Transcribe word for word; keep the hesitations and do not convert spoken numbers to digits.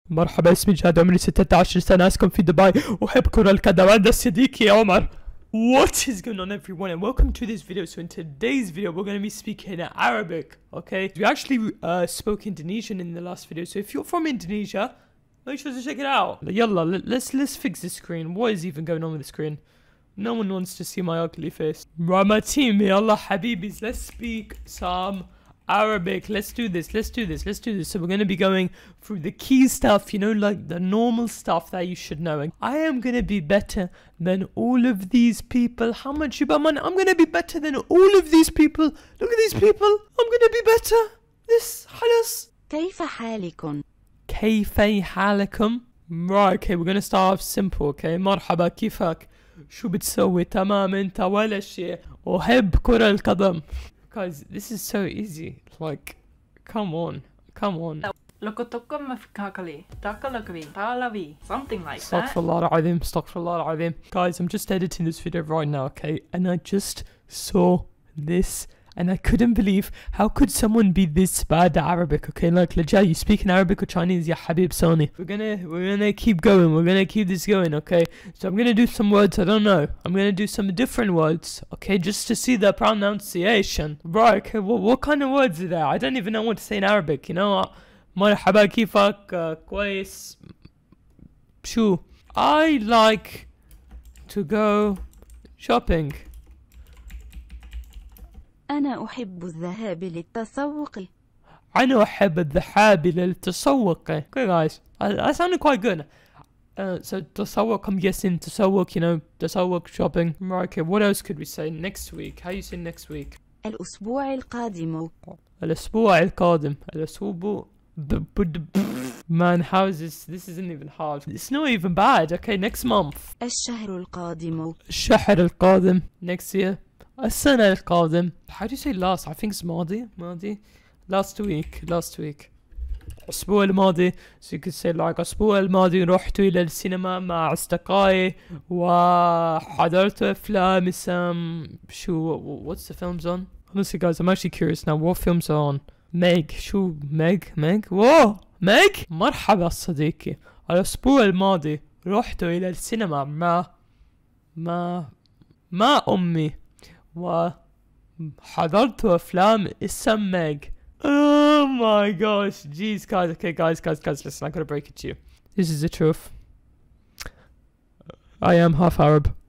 مرحبا، اسمي جاد، عمري ستة عشر سنة، أسكن في دبي، أحب كرة القدم. عند صديقي يا عمر. What is going on, everyone, and welcome to this video. So in today's video we're going to be speaking Arabic. Okay, we actually uh, spoke Indonesian in the last video, so if you're from Indonesia, make sure to check it out. Yalla, let's let's fix the screen. What is even going on with the screen? No one wants to see my ugly face. Right, my team, yalla habibis, let's speak some Arabic. Let's do this, let's do this, let's do this. So we're going to be going through the key stuff, you know, like the normal stuff that you should know. And I am going to be better than all of these people. How much you buy money? I'm going to be better than all of these people. Look at these people. I'm going to be better. This, خلاص. كيف حالكم? كيف حالكم? Right, okay, we're going to start off simple, okay? مرحبا، كيفك؟ شو بتسوي؟ تمام، انت ولا شيء. أحب كرة القدم. Guys, this is so easy. Like, come on, come on. Something like that. Astaghfirullah al-Azim, Astaghfirullah al-Azim. Guys, I'm just editing this video right now, okay? And I just saw this and I couldn't believe, how could someone be this bad at Arabic, okay? Like, Lajah, you speak in Arabic or Chinese? Ya Habib Sani. We're gonna, we're gonna keep going. We're gonna keep this going, okay? So I'm gonna do some words I don't know. I'm gonna do some different words, okay? Just to see the pronunciation. Right, okay, well, what kind of words are there? I don't even know what to say in Arabic, you know? مرحبا كيفك كويس شو I like to go shopping. أنا أحب الذهاب للتسوق. أنا أحب الذهاب للتسوق. Okay guys, I, I sounded quite good. Uh, so تسوق, I'm guessing تسوق, you know, تسوق shopping. Right, okay, what else could we say next week? How you say next week? الأسبوع القادم. الأسبوع القادم. الأسبوع. Man, how is this? This isn't even hard. It's not even bad. Okay, next month. الشهر القادم. الشهر القادم. Next year. السنة القادم. How do you say last? I think it's ماضي. ماضي. Last week. Last week. الأسبوع الماضي. So you could say like الأسبوع الماضي رحت إلى السينما مع أصدقائي وحضرت أفلام اسم شو what's the films on? Honestly guys, I'm actually curious now. What films are on? Meg. شو Meg? Meg? Whoa! Meg? مرحبا صديقي. الأسبوع الماضي رحت إلى السينما مع مع مع أمي وحضرت أفلام اسم Meg. Oh my gosh. Jeez guys. Okay guys, guys, guys, listen, I gotta break it to you. This is the truth. I am half Arab.